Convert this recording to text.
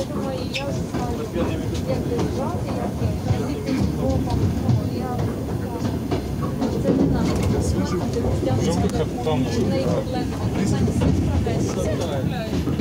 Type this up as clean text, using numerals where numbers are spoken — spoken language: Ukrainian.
думаю, я вже знаю, як доїжджати, як їхати боком. Це не надо. Вже вихід там. В неї проблеми. Вона не справляється.